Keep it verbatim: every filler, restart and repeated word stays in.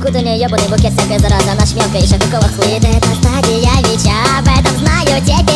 Кут у нее ебаный букет, всякая зараза. Наша мелкая еще какого хуя. Это стадия Вича, об этом знаю теперь.